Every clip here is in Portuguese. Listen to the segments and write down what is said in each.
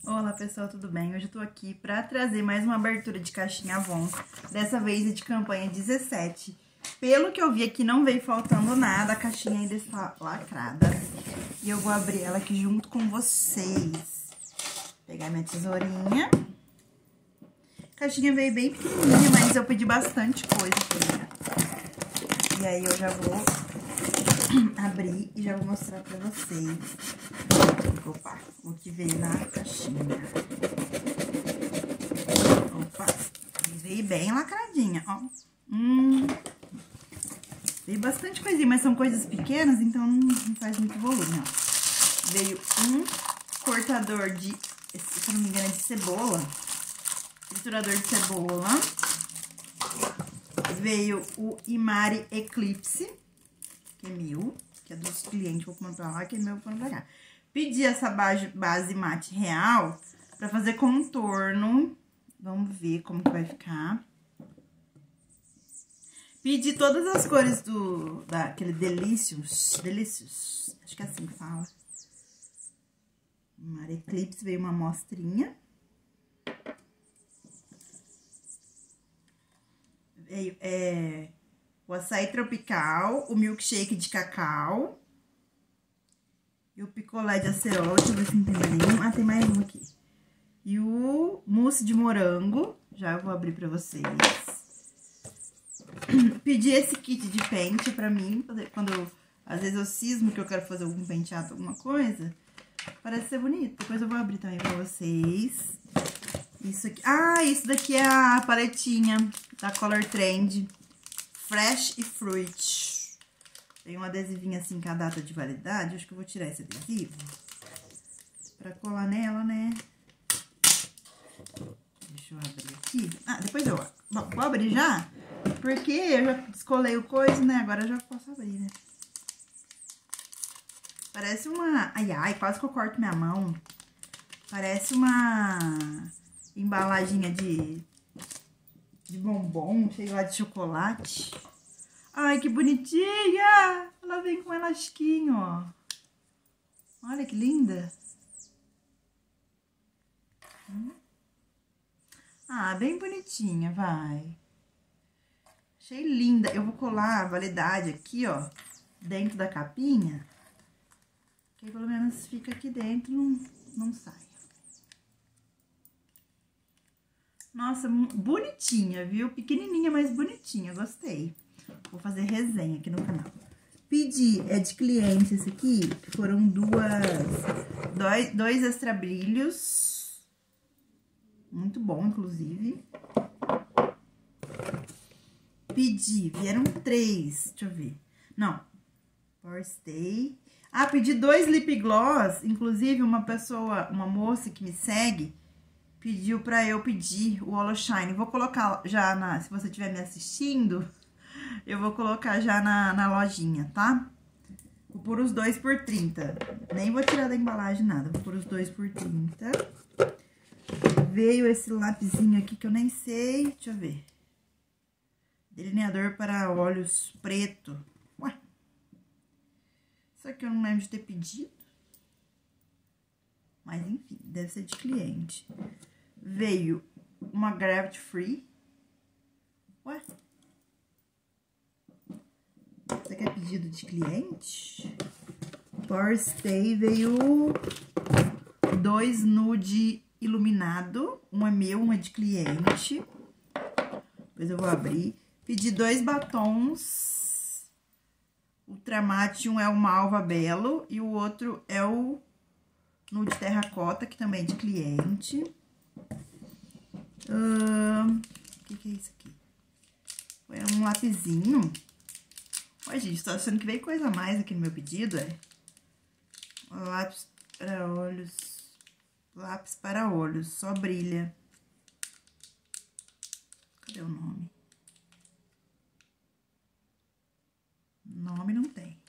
Olá pessoal, tudo bem? Hoje eu tô aqui pra trazer mais uma abertura de caixinha Avon. Dessa vez é de campanha 17. Pelo que eu vi aqui, não veio faltando nada, a caixinha ainda está lacrada. E eu vou abrir ela aqui junto com vocês. Vou pegar minha tesourinha. A caixinha veio bem pequenininha, mas eu pedi bastante coisa pra ela. E aí eu já vou abrir e já vou mostrar pra vocês. Opa, o que veio na caixinha. Opa, veio bem lacradinha, ó. Veio bastante coisinha, mas são coisas pequenas, então não faz muito volume, ó. Veio um cortador de, se não me engano, é de cebola. Triturador de cebola. Veio o Imari Eclipse, que é meu, que é dos clientes, vou comprar lá, que é meu, vou comprar cá. Pedi essa base mate real pra fazer contorno. Vamos ver como que vai ficar. Pedi todas as cores daquele Delicious. Acho que é assim que fala. Imari Eclipse, veio uma amostrinha. Veio o açaí tropical, o milkshake de cacau. E o picolé de acerola, deixa eu ver se tem mais um. Ah, tem mais um aqui. E o mousse de morango, já vou abrir pra vocês. Pedi esse kit de pente pra mim, quando às vezes eu cismo que eu quero fazer algum penteado, alguma coisa. Parece ser bonito. Depois eu vou abrir também pra vocês. Isso aqui. Ah, isso daqui é a paletinha da Color Trend. Fresh e Fruit. Tem um adesivinho assim com a data de validade. Acho que eu vou tirar esse adesivo pra colar nela, né? Deixa eu abrir aqui. Ah, depois eu... Bom, vou abrir já, porque eu já descolei o coisa, né? Agora eu já posso abrir, né? Parece uma... Ai, quase que eu corto minha mão. Parece uma embalaginha de bombom, sei lá, de chocolate. Ai, que bonitinha! Ela vem com um elastiquinho, ó. Olha que linda. Ah, bem bonitinha, vai. Achei linda. Eu vou colar a validade aqui, ó, dentro da capinha. Que aí pelo menos fica aqui dentro, não sai. Nossa, bonitinha, viu? Pequenininha, mas bonitinha, gostei. Vou fazer resenha aqui no canal. Pedi, é de cliente esse aqui, que foram dois extra brilhos. Muito bom, inclusive. Pedi, vieram 3, deixa eu ver. Não, Power Stay. Ah, pedi 2 lip gloss, inclusive uma moça que me segue, pediu pra eu pedir o Holo Shine. Vou colocar já se você estiver me assistindo, eu vou colocar já na lojinha, tá? Vou pôr os 2 por 30. Nem vou tirar da embalagem nada, vou pôr os 2 por 30. Veio esse lapisinho aqui que eu nem sei, deixa eu ver. Delineador para olhos preto. Ué. Isso aqui eu não lembro de ter pedido. Mas enfim, deve ser de cliente. Veio uma Gravity Free. Ué? Isso aqui é pedido de cliente? Power Stay veio 2 nude iluminado. Um é meu, um é de cliente. Depois eu vou abrir. Pedi 2 batons. Ultramate, um é o Malva Belo e o outro é o nude terracota, que também é de cliente. O que é isso aqui? É um lapisinho. Olha, gente, tô achando que veio coisa a mais aqui no meu pedido, é? Lápis para olhos. Lápis para olhos, só brilha. Cadê o nome? Nome não tem.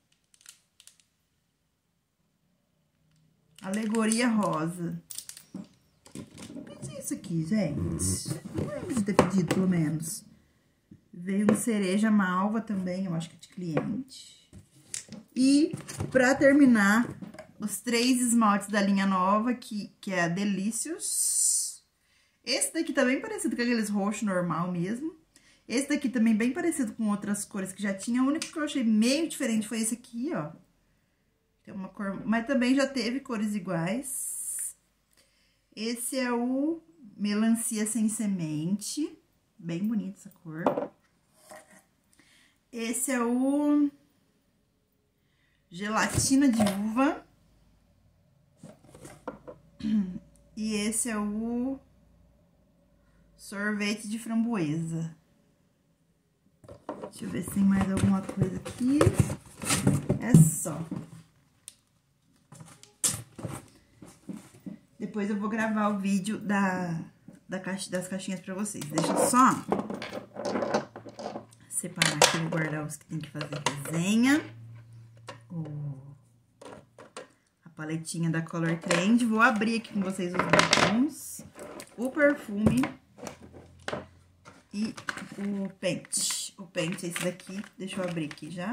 Alegoria rosa. Eu pedi isso aqui, gente. Não lembro de ter pedido, pelo menos. Veio um cereja malva também, eu acho que é de cliente. E, pra terminar, os 3 esmaltes da linha nova, que é a Delicious. Esse daqui tá bem parecido com aqueles roxo normal mesmo. Esse daqui também bem parecido com outras cores que já tinha. O único que eu achei meio diferente foi esse aqui, ó. Tem uma cor... Mas também já teve cores iguais. Esse é o Melancia Sem Semente. Bem bonita essa cor. Esse é o Gelatina de Uva. E esse é o Sorvete de Framboesa. Deixa eu ver se tem mais alguma coisa aqui. É só. Depois eu vou gravar o vídeo das caixinhas pra vocês. Deixa eu só separar aqui, vou guardar os que tem que fazer resenha. A paletinha da Color Trend. Vou abrir aqui com vocês os batons, o perfume e o pente. O pente é esse daqui, deixa eu abrir aqui já.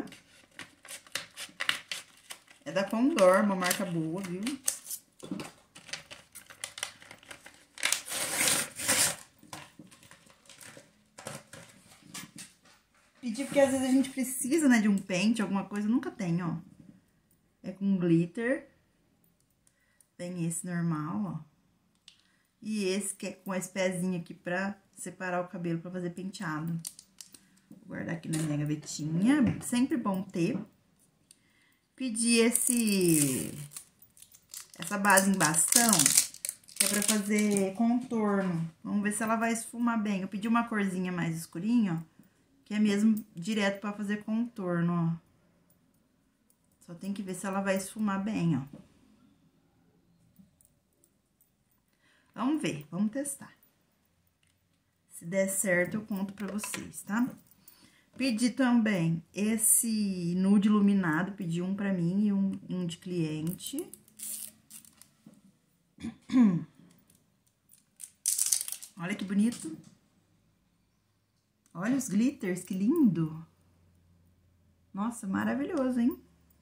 É da Condor, uma marca boa, viu? Pedi porque às vezes a gente precisa, né, de um pente, alguma coisa, nunca tem, ó. É com glitter. Tem esse normal, ó. E esse que é com esse pezinho aqui pra separar o cabelo, pra fazer penteado. Vou guardar aqui na minha gavetinha, sempre bom ter. Pedi essa base em bastão, que é pra fazer contorno. Vamos ver se ela vai esfumar bem. Eu pedi uma corzinha mais escurinha, ó. Que é mesmo direto pra fazer contorno, ó. Só tem que ver se ela vai esfumar bem, ó. Vamos ver, vamos testar. Se der certo, eu conto pra vocês, tá? Pedi também esse nude iluminado, pedi um pra mim e um de cliente. Olha que bonito. Olha os glitters, que lindo! Nossa, maravilhoso, hein?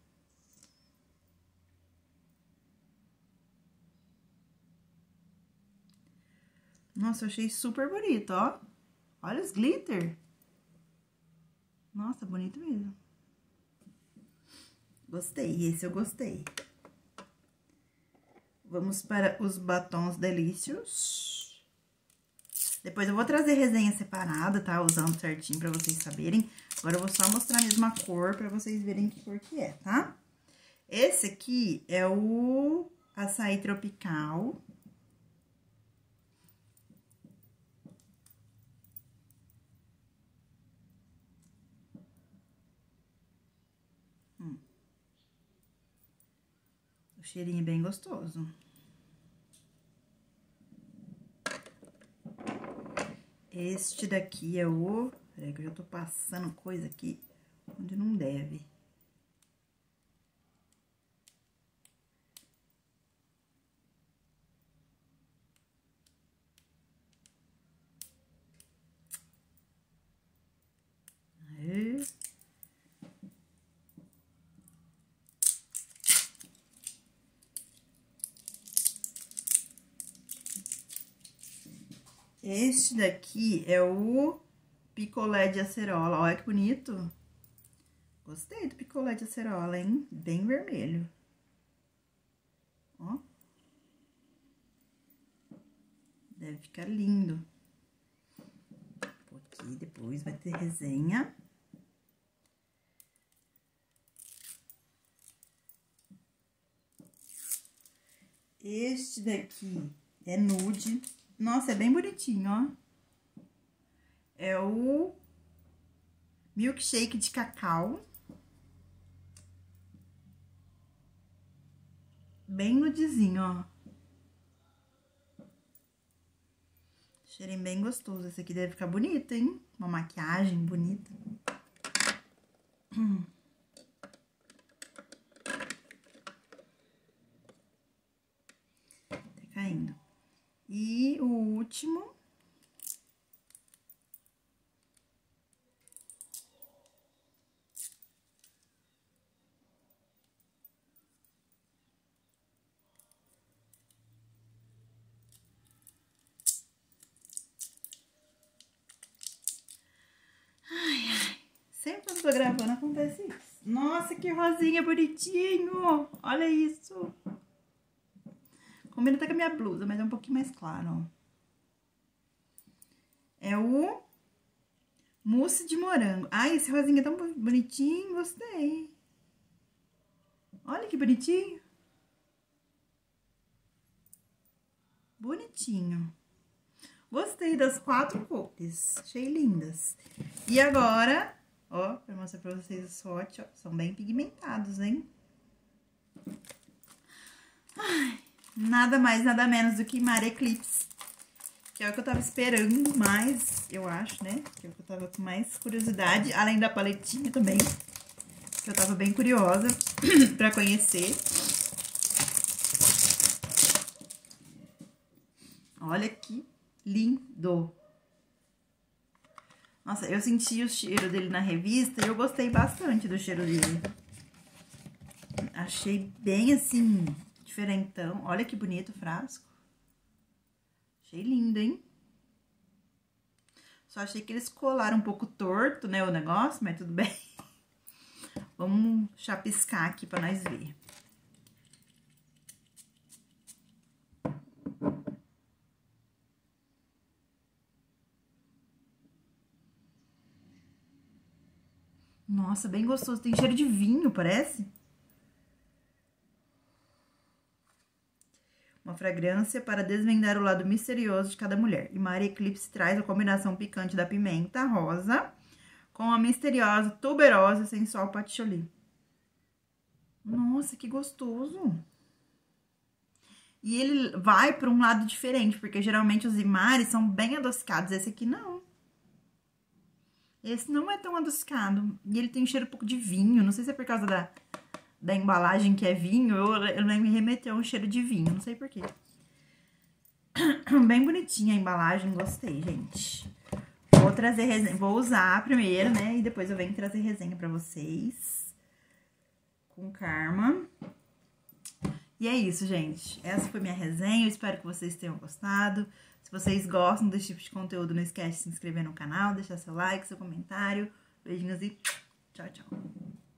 Nossa, eu achei super bonito, ó. Olha os glitter. Nossa, bonito mesmo. Gostei, esse eu gostei. Vamos para os batons Delicious. Depois eu vou trazer resenha separada, tá? Usando certinho pra vocês saberem. Agora eu vou só mostrar a mesma cor pra vocês verem que cor que é, tá? Esse aqui é o Açaí Tropical. O cheirinho é bem gostoso. Este daqui é o... Peraí que eu já tô passando coisa aqui onde não deve. Aí. Este daqui é o picolé de acerola. Olha que bonito. Gostei do picolé de acerola, hein? Bem vermelho. Ó. Deve ficar lindo. Aqui depois vai ter resenha. Este daqui é nude. Nossa, é bem bonitinho, ó. É o milkshake de cacau. Bem nudezinho, ó. Cheirinho bem gostoso. Esse aqui deve ficar bonito, hein? Uma maquiagem bonita. Tá caindo. E o último. eu tô gravando, acontece isso. Nossa, que rosinha bonitinho! Olha isso! Combina até com a minha blusa, mas é um pouquinho mais claro, ó. É o mousse de morango. Ai, esse rosinha é tão bonitinho, gostei. Olha que bonitinho. Bonitinho. Gostei das 4 cores. Achei lindas. E agora, ó, pra mostrar pra vocês os swatch, ó, são bem pigmentados, hein? Ai, nada mais, nada menos do que Mar Eclipse. Que é o que eu tava esperando mais, eu acho, né? Que é o que eu tava com mais curiosidade, além da paletinha também. Que eu tava bem curiosa pra conhecer. Olha que lindo! Nossa, eu senti o cheiro dele na revista e eu gostei bastante do cheiro dele. Achei bem, assim, diferentão. Olha que bonito o frasco. Achei lindo, hein? Só achei que eles colaram um pouco torto, né, o negócio, mas tudo bem. Vamos chapiscar aqui pra nós ver. Nossa, bem gostoso. Tem cheiro de vinho, parece. Uma fragrância para desvendar o lado misterioso de cada mulher. E Mar Eclipse traz a combinação picante da pimenta rosa com a misteriosa, tuberosa e sensual patchouli. Nossa, que gostoso! E ele vai para um lado diferente, porque geralmente os Imares são bem adocicados. Esse aqui não. Esse não é tão adocicado. E ele tem um cheiro um pouco de vinho. Não sei se é por causa da embalagem que é vinho. Eu me remeteu a um cheiro de vinho. Não sei por quê. Bem bonitinha a embalagem. Gostei, gente. Vou trazer resenha. Vou usar primeiro, né? E depois eu venho trazer resenha pra vocês. Com Karma. E é isso, gente. Essa foi minha resenha. Eu espero que vocês tenham gostado. Se vocês gostam desse tipo de conteúdo, não esquece de se inscrever no canal, deixar seu like, seu comentário. Beijinhos e tchau, tchau.